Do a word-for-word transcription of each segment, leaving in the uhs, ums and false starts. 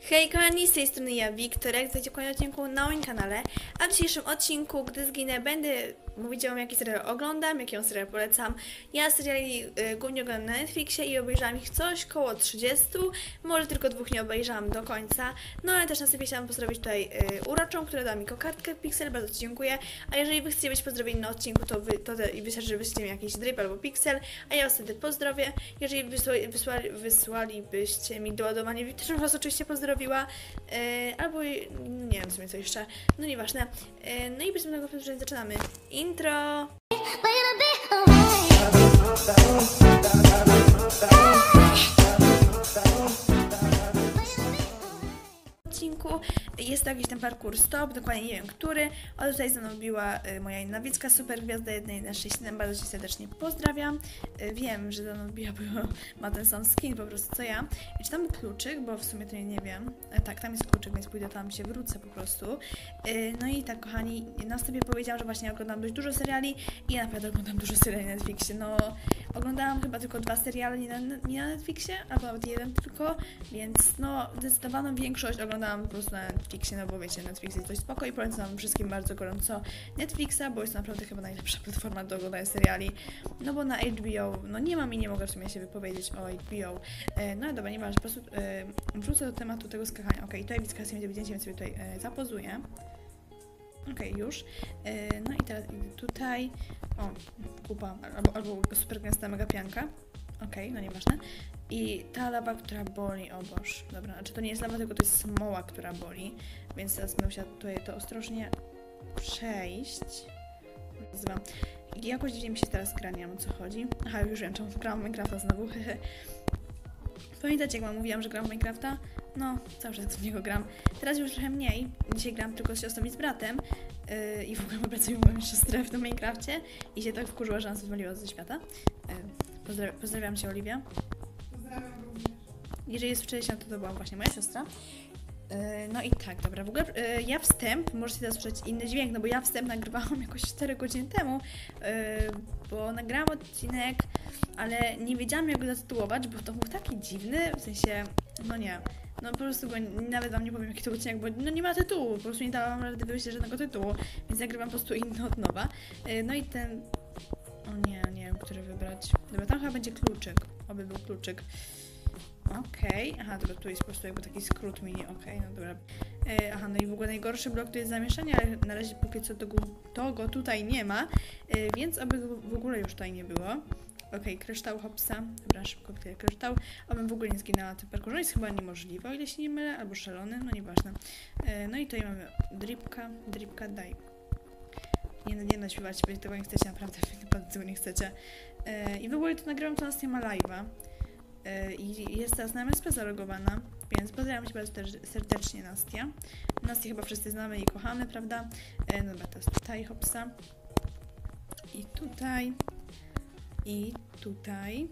Hej kochani, z tej strony ja, Wiktorek, witajcie w kolejnym odcinku na moim kanale. A w dzisiejszym odcinku, gdy zginę, będę mówić wam, jaki serial oglądam, jakiego serial polecam. Ja seriali y, głównie oglądam na Netflixie i obejrzałam ich coś koło trzydziestu, może tylko dwóch nie obejrzałam do końca. No ale też na sobie chciałam pozdrowić tutaj y, uroczą, która dała mi kokardkę Pixel, bardzo ci dziękuję. A jeżeli wy chcecie być pozdrowieni na odcinku, to, wy, to te, wystarczy, że wyślecie mi jakiś drip albo Pixel, a ja was wtedy pozdrowię. Jeżeli wysłali, wysłali, wysłalibyście mi doładowanie, też bym was oczywiście pozdrowiła. Yy, albo nie wiem w sumie co jeszcze, no nieważne. Yy, no i bez żadnego przedłużenia zaczynamy. Intro! Odcinku jest to jakiś ten parkour stop, dokładnie nie wiem który. O, tutaj ze mną biła y, moja Nowicka, super gwiazda jeden sześć siedem, bardzo cię serdecznie pozdrawiam. Y, wiem, że ze mną biła, bo ma ten sam skin po prostu co ja. I czy tam był kluczyk, bo w sumie to nie wiem. E, tak, tam jest kluczyk, więc pójdę tam, się wrócę po prostu. Y, no i tak kochani, na wstępie powiedziałam, że właśnie oglądam dość dużo seriali i ja naprawdę oglądam dużo seriali na Netflixie. No, oglądałam chyba tylko dwa seriale, nie na, nie na Netflixie, albo nawet jeden tylko, więc no, zdecydowaną większość oglądałam po prostu na Netflixie, no bo wiecie, Netflix jest dość spoko i polecam wszystkim bardzo gorąco Netflixa, bo jest naprawdę chyba najlepsza platforma do oglądania seriali, no bo na H B O, no nie mam i nie mogę w sumie się wypowiedzieć o H B O, e, no dobra, nieważne, po prostu e, wrócę do tematu tego skakania. Okej, tutaj widzę, że będzie widzieć, więc sobie tutaj e, zapozuję. Okej, okay, już. E, no i teraz idę tutaj. O, kupa, albo, albo super gęsta mega pianka. Okej, okay, no nieważne. I ta lawa, która boli, o Boż, dobra, znaczy to nie jest lawa, tylko to jest smoła, która boli, więc teraz będę musiała tutaj to ostrożnie przejść. Nazywam. I jakoś dziwnie mi się teraz gra, nie wiem o co chodzi. Aha, już wiem, czemu grałam w Minecrafta znowu. Pamiętacie, jak wam mówiłam, że gram w Minecrafta? No, cały czas w niego gram. Teraz już trochę mniej. Dzisiaj gram tylko z siostrą i z bratem. Yy, I w ogóle pracuję moją siostrę w tym Minecrafcie. I się tak wkurzyła, że nas wywaliła ze świata. Yy, pozdra pozdrawiam cię, Oliwia. Pozdrawiam również. Jeżeli jest wcześniej, to to była właśnie moja siostra. Yy, no i tak, dobra, w ogóle yy, ja wstęp, możecie teraz słyszeć inny dźwięk, no bo ja wstęp nagrywałam jakoś cztery godziny temu, yy, bo nagrałam odcinek, ale nie wiedziałam, jak go zatytułować, bo to był taki dziwny, w sensie, no nie, no po prostu go, nawet wam nie powiem, jaki to odcinek, bo no nie ma tytułu, po prostu nie dałam rady wymyślić żadnego tytułu, więc nagrywam po prostu inny od nowa. Yy, no i ten, o nie, nie wiem, który wybrać. Dobra, tam chyba będzie kluczyk, oby był kluczyk. Okej, okay. Aha, dobra, tu jest po prostu jakby taki skrót mini, okej, okay, no dobra. E, aha, no i w ogóle najgorszy blok to jest zamieszanie, ale na razie póki co tego, tego tutaj nie ma, e, więc aby go w ogóle już tutaj nie było. Okej, okay, kryształ hopsa, dobra, szybko tutaj kryształ, abym w ogóle nie zginęła na tym parkurze, jest chyba niemożliwe, o ile się nie mylę, albo szalony, no nieważne. E, no i tutaj mamy dripka, dripka, daj. Nie, nie naśpiewać, bo tego nie chcecie, naprawdę, naprawdę tego nie chcecie. E, I w ogóle to nagrywam to na Steama Live'a. I jest teraz na M S P zalogowana, więc pozdrawiam cię bardzo serdecznie, Nastia. Nastię chyba wszyscy znamy i kochamy, prawda? No dobra, to jest tutaj hopsa. I tutaj. I tutaj.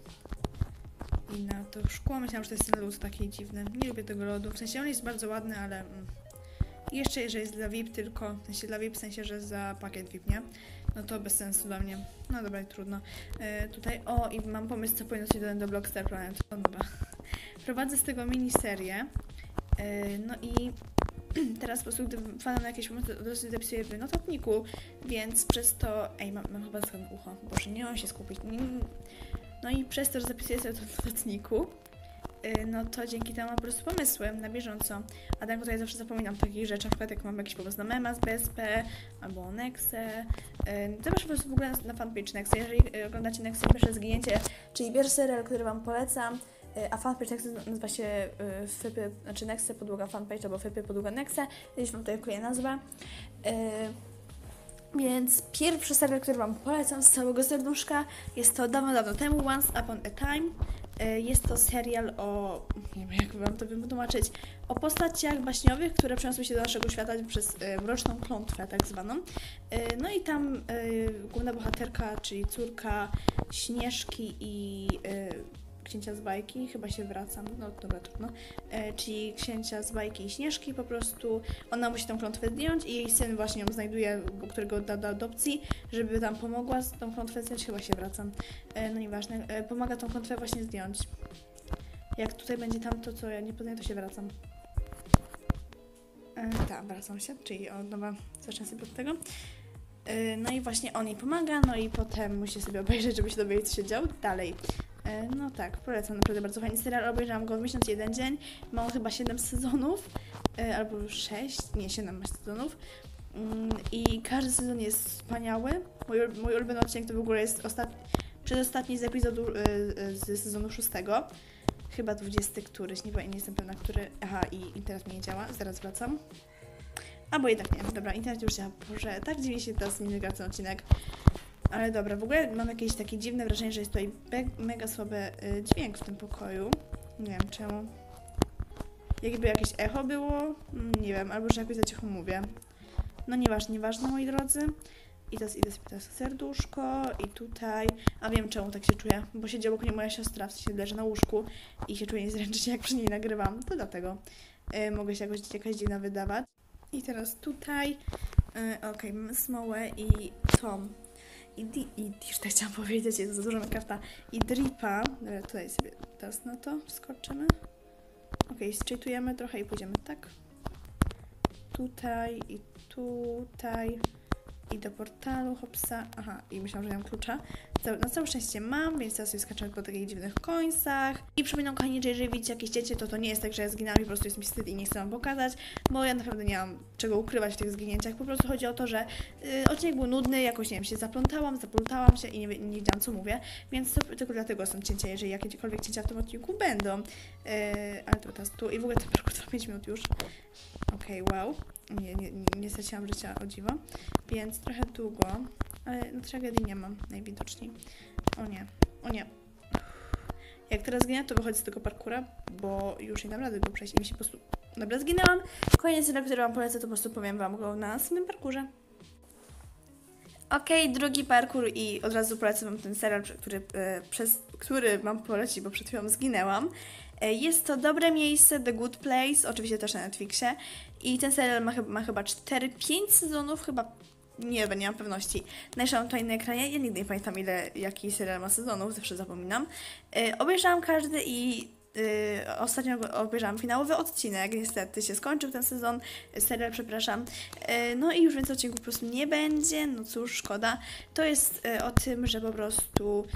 I na to szkło. Myślałam, że to jest ten lód taki dziwny. Nie lubię tego lodu. W sensie on jest bardzo ładny, ale... I jeszcze jeżeli jest dla V I P tylko, w sensie dla V I P, w sensie, że za pakiet V I P, nie? No to bez sensu dla mnie. No dobra, trudno. E, tutaj, o, i mam pomysł, co powinno się dodać do Blockstar Planet. No dobra. Prowadzę z tego miniserię. E, no i teraz po prostu, gdy wpadam na jakieś momenty, od razu zapisuję w notatniku, więc przez to... Ej, mam, mam chyba skąd ucho. Boże, nie mam się skupić. No i przez to, że zapisuję sobie to w notatniku, no to dzięki temu mam po prostu pomysły na bieżąco. A tak tutaj zawsze zapominam takich rzeczy, na przykład jak mam jakiś pomysł na mema z B S P albo o Nexę. Zapraszam po prostu w ogóle na fanpage Nexę. Jeżeli oglądacie Nexę Pierwsze Zginięcie, czyli pierwszy serial, który wam polecam, a fanpage Nexy nazywa się Fypy, znaczy Nexę podłoga fanpage albo Fypy podłoga Nexę, gdzieś wam tutaj wkleję nazwę. Więc pierwszy serial, który wam polecam z całego serduszka, jest to dawno, dawno temu, Once Upon a Time. Jest to serial o, nie wiem jak wam to wytłumaczyć, o postaciach baśniowych, które przeniosły się do naszego świata przez y, mroczną klątwę tak zwaną. Y, no i tam y, główna bohaterka, czyli córka Śnieżki i y, księcia z bajki, chyba się wracam, no dobra, trudno, e, czyli księcia z bajki i Śnieżki, po prostu ona musi tą klątwę zdjąć i jej syn właśnie ją znajduje, którego odda do adopcji, żeby tam pomogła z tą klątwę zdjąć, chyba się wracam, e, no nieważne, e, pomaga tą klątwę właśnie zdjąć. Jak tutaj będzie tam to, co ja nie poznaję, to się wracam. E, tak, wracam się, czyli od nowa zacznę sobie od tego. E, no i właśnie on jej pomaga, no i potem musi sobie obejrzeć, żeby się dowiedzieć, co się działo dalej. E, no tak, polecam, naprawdę bardzo fajny serial. Obejrzałam go w miesiąc, jeden dzień. Ma on chyba siedem sezonów, e, albo sześć, nie, siedem sezonów. Mm, I każdy sezon jest wspaniały. Mój, mój ulubiony odcinek to w ogóle jest ostatni, przedostatni z epizodu e, e, z sezonu szóstego. Chyba dwudziesty któryś, nie, nie jestem pewna, który... Aha, i internet mi nie działa, zaraz wracam. Albo jednak nie, dobra, internet już działa. Boże, tak dziwnie się teraz nie gra ten odcinek. Ale dobra, w ogóle mam jakieś takie dziwne wrażenie, że jest tutaj mega słaby y, dźwięk w tym pokoju. Nie wiem czemu. Jakby jakieś echo było? Mm, nie wiem, albo że jakoś za cicho mówię. No nieważne, nieważne, moi drodzy. I teraz idę sobie teraz serduszko i tutaj, a wiem czemu tak się czuję, bo siedzi obok mnie moja siostra, w sensie leży na łóżku i się czuję niezręcznie, jak przy niej nagrywam, to dlatego yy, mogę się jakoś jakaś dziwna wydawać. I teraz tutaj, yy, okej, mamy smołę i Tom, i, di, i już tak chciałam powiedzieć, jest za dużo karta, i Dripa, dobra, tutaj sobie teraz na to wskoczymy, okej, straightenujemy trochę i pójdziemy tak, tutaj i tutaj, i do portalu, hopsa, aha, i myślałam, że nie mam klucza. Na całe szczęście mam, więc teraz sobie skaczę po takich dziwnych końcach. I przypominam, kochani, że jeżeli widzicie jakieś dziecię, to to nie jest tak, że ja zginęłam i po prostu jest mi wstyd i nie chcę wam pokazać, bo ja naprawdę nie mam czego ukrywać w tych zginięciach. Po prostu chodzi o to, że y, odcinek był nudny, jakoś, nie wiem, się zaplątałam, zaplątałam się i nie, nie wiedziałam, co mówię, więc to, tylko dlatego są cięcia, jeżeli jakiekolwiek cięcia w tym odcinku będą. Yy, ale to teraz tu i w ogóle ten parkour trwa pięć minut już. Okej, okay, wow. Nie, nie, nie straciłam życia, o dziwo. Więc trochę długo, ale no, tragedii nie mam najwidoczniej. O nie, o nie. Jak teraz zginę, to wychodzę z tego parkura, bo już nie dam rady go przejść i mi się po prostu... Dobra, zginęłam. Kolejny serial, który wam polecę, to po prostu powiem wam go na następnym parkurze. Okej, okay, drugi parkour i od razu polecę wam ten serial, który, e, przez który mam polecić, bo przed chwilą zginęłam. E, jest to Dobre Miejsce, The Good Place, oczywiście też na Netflixie. I ten serial ma, ma chyba cztery pięć sezonów, chyba nie wiem, nie mam pewności. Najszłam tutaj na ekranie, ja nigdy nie pamiętam ile, jaki serial ma sezonów, zawsze zapominam. E, obejrzałam każdy i Yy, ostatnio obejrzałam finałowy odcinek, niestety się skończył ten sezon, serial, przepraszam. Yy, no i już więcej odcinków po prostu nie będzie, no cóż, szkoda. To jest yy, o tym, że po prostu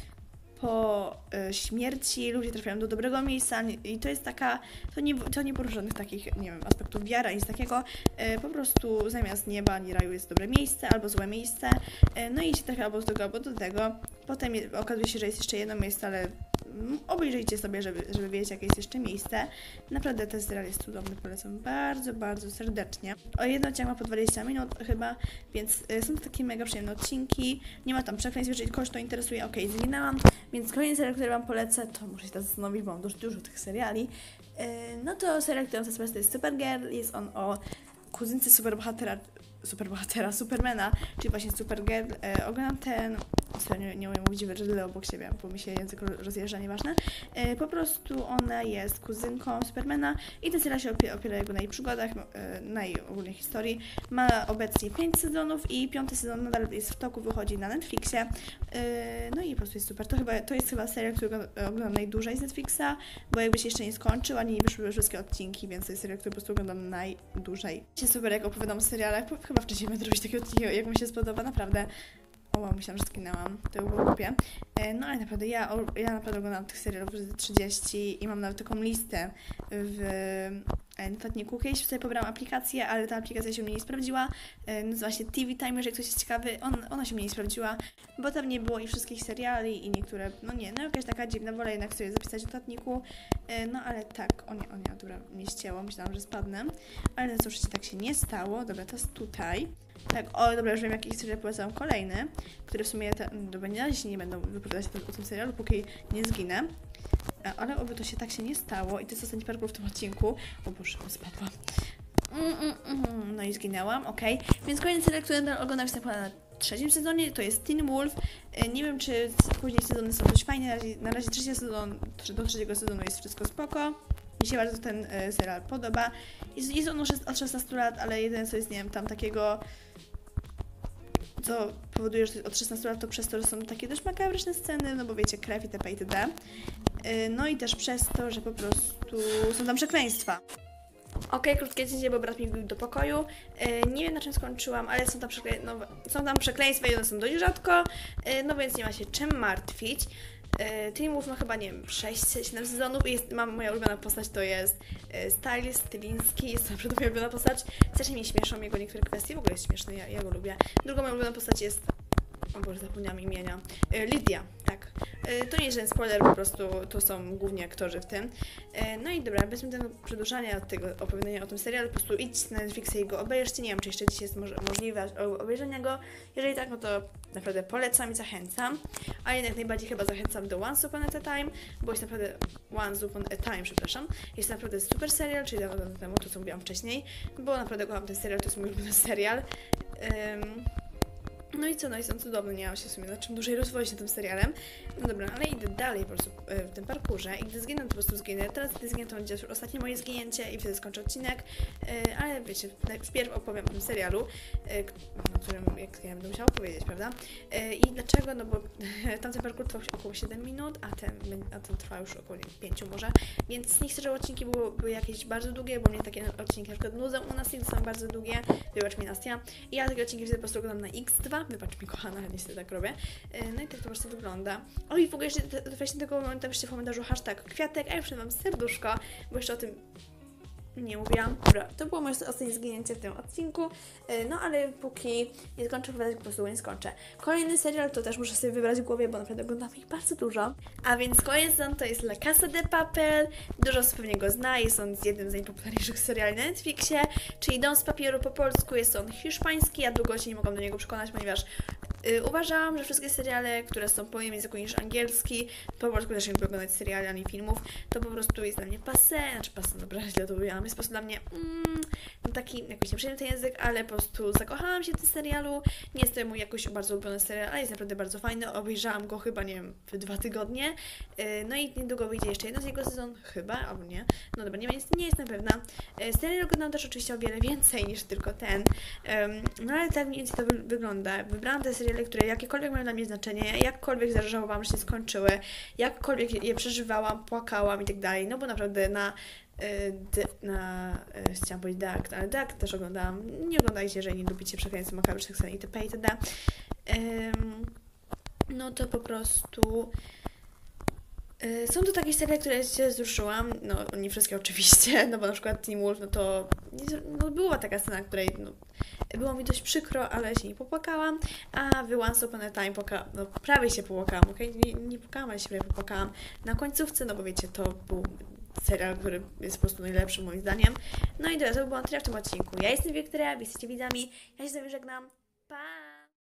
po y, śmierci ludzie trafiają do dobrego miejsca i to jest taka, to nie, to nie porusza żadnych takich, nie wiem, aspektów wiara i nic takiego, y, po prostu zamiast nieba ani raju jest dobre miejsce albo złe miejsce, y, no i się trafia albo do tego, albo do tego. Potem je, okazuje się, że jest jeszcze jedno miejsce, ale obejrzyjcie sobie, żeby, żeby wiedzieć, jakie jest jeszcze miejsce. Naprawdę ten serial jest cudowny, polecam bardzo, bardzo serdecznie. O jedno odcinek ma po dwadzieścia minut chyba, więc y, są to takie mega przyjemne odcinki. Nie ma tam przekleństw, jeżeli kogoś to interesuje, okej, okay, zginęłam. Więc kolejny serial, który wam polecę, to muszę się teraz zastanowić, bo mam dość dużo tych seriali. Yy, no to serial, który mam to jest Supergirl, jest on o kuzynce superbohatera, superbohatera, Supermana, czyli właśnie Supergirl. Yy, oglądam ten, sorry, nie, nie umiem mówić wyrżyle obok siebie, bo mi się język rozjeżdża, nieważne. Yy, po prostu ona jest kuzynką Supermana i ten serial się opiera, opiera jego na jej przygodach, yy, na jej ogólnej historii. Ma obecnie pięć sezonów i piąty sezon nadal jest w toku, wychodzi na Netflixie. Yy, no i po prostu jest super. To, chyba, to jest chyba serial, który oglądam najdłużej z Netflixa, bo jakby się jeszcze nie skończył, ani nie wyszły wszystkie odcinki, więc to jest serial, który po prostu oglądam najdłużej. Jest super, jak opowiadam o serialach, chyba wcześniej będę robić takiego odcinka, jak mi się spodoba, naprawdę. O, wow, myślałam, że zginęłam. To było głupie. E, no ale naprawdę, ja, ja naprawdę oglądam tych serialów trzydzieści i mam nawet taką listę w notatniku. Kiedyś sobie pobrałam aplikację, ale ta aplikacja się mnie nie sprawdziła. E, nazywa się T V Timer, jeżeli ktoś jest ciekawy. On, ona się mnie nie sprawdziła, bo tam nie było i wszystkich seriali i niektóre, no nie, no jakaś taka dziwna, wolę jednak sobie zapisać w notatniku. E, no ale tak, o nie, o nie, dobra, mnie ścięło, myślałam, że spadnę. Ale cóż, tak się nie stało. Dobra, to jest tutaj. Tak, o dobra, już wiem, jaki serial polecam kolejny, który w sumie, te, dobra, nie razie się nie będą wypowiadać o tym serialu, póki nie zginę, ale oby to się tak się nie stało i to jest ostatni parkour w tym odcinku. O Boże, spadłam. Mm, mm, mm, no i zginęłam, okej. Okay. Więc kolejny serial, który oglądam się na trzecim sezonie, to jest Teen Wolf. Nie wiem, czy później sezony są dość fajne, na razie, na razie trzeci sezon, do trzeciego sezonu jest wszystko spoko. Mi się bardzo ten y, serial podoba. Jest, jest on już od szesnastu lat, ale jedyne co jest, nie wiem, tam takiego, co powoduje, że od szesnastu lat, to przez to, że są takie dość makabryczne sceny, no bo wiecie, krew itp. itd. Yy, no i też przez to, że po prostu są tam przekleństwa. Okej, krótkie cięcie, bo brat mi wbił do pokoju. E, nie wiem, na czym skończyłam, ale są tam, przekle... no, są tam przekleństwa i one są dość rzadko, e, no więc nie ma się czym martwić. E, Teamów ma chyba, nie wiem, sześć siedem sezonów i jest, mam, moja ulubiona postać to jest e, Stylist, Styliński, jest to naprawdę moja ulubiona postać. Strasznie mnie śmieszą jego niektóre kwestie, w ogóle jest śmieszny, ja, ja go lubię. Drugą moją ulubioną postać jest... O Boże, zapomniałam imienia. E, Lidia, tak. E, to nie jest żaden spoiler, po prostu to są głównie aktorzy w tym. E, no i dobra, bez tego przedłużania tego opowiadania o tym serialu, po prostu idź na Netflixa i go obejrzcie. Nie wiem, czy jeszcze dzisiaj jest może, możliwe obejrzenie go. Jeżeli tak, no to naprawdę polecam i zachęcam. A jednak najbardziej chyba zachęcam do Once Upon a Time, bo jest naprawdę... Once Upon a Time, przepraszam. Jest naprawdę super serial, czyli dawno temu, to co mówiłam wcześniej, bo naprawdę kocham ten serial, to jest mój ulubiony serial. Um, No i co, no jest on cudowny, nie mam się w sumie na czym dłużej rozwodzić się tym serialem. No dobra, ale idę dalej po prostu w tym parkurze i gdy zginę, to po prostu zginę. Teraz gdy zginę, to będzie już ostatnie moje zginięcie i wtedy skończę odcinek. Ale wiecie, wpierw opowiem o tym serialu, o którym jak ja będę musiała powiedzieć, prawda? I dlaczego? No bo tamten parkur trwał około siedem minut, a ten, a ten trwa już około pięć może. Więc nie chcę, żeby odcinki były, były jakieś bardzo długie, bo mnie takie odcinki na przykład nudzą. U nas są bardzo długie, wybacz mi Nastia. I ja takie odcinki wtedy po prostu oglądam na iks dwa. Wybacz mi, kochana, ale niestety tak robię. No i tak to po prostu wygląda. O i w ogóle jeszcze właśnie tego momentu piszcie w komentarzu hashtag kwiatek, a ja już mam serduszko, bo jeszcze o tym nie mówiłam. Dobra, to było moje ostatnie zginięcie w tym odcinku, no ale póki nie skończę opowiadać, po prostu nie skończę. Kolejny serial to też muszę sobie wybrać w głowie, bo naprawdę oglądam ich bardzo dużo. A więc kolejny sezon to jest La Casa de Papel. Dużo osób pewnie go zna, jest on z jednym z najpopularniejszych seriali na Netflixie, czyli Dom z papieru po polsku, jest on hiszpański, ja długo się nie mogłam do niego przekonać, ponieważ Yy, uważałam, że wszystkie seriale, które są po innym języku niż angielski, po polsku też nie lubię oglądać seriali ani filmów, to po prostu jest dla mnie passé, znaczy passé, dobra, źle to mówiłam, jest po prostu dla mnie mm, no taki jakoś nieprzyjemny ten język, ale po prostu zakochałam się w tym serialu, nie jest to mój jakoś bardzo ulubiony serial, ale jest naprawdę bardzo fajny, obejrzałam go chyba, nie wiem, w dwa tygodnie, yy, no i niedługo wyjdzie jeszcze jeden z jego sezon, chyba, albo nie, no dobra, nie, jest, nie jestem pewna. Yy, serial oglądam też oczywiście o wiele więcej niż tylko ten, yy, no ale tak mniej więcej to wy wygląda. Wybrałam te seriale, które jakiekolwiek mają dla mnie znaczenie, jakkolwiek zażałowałam, że się skończyły, jakkolwiek je przeżywałam, płakałam i tak dalej, no bo naprawdę na na, chciałam powiedzieć Dark, ale Dark też oglądałam, nie oglądajcie, jeżeli nie lubicie przekleństw makabrycznych scen itp. itd. Um, no to po prostu są to takie seriale, które się wzruszyłam, no nie wszystkie oczywiście, no bo na przykład Teen Wolf, no to no, była taka scena, której no, było mi dość przykro, ale się nie popłakałam, a w Once Upon a Time poka no, prawie się popłakałam, okej? Okay? Nie, nie płakałam, ale się prawie popłakałam na końcówce, no bo wiecie, to był serial, który jest po prostu najlepszy moim zdaniem. No i teraz to by było tyle w tym odcinku. Ja jestem Wiktoria, wy jesteście widzami, ja się z wami żegnam, pa!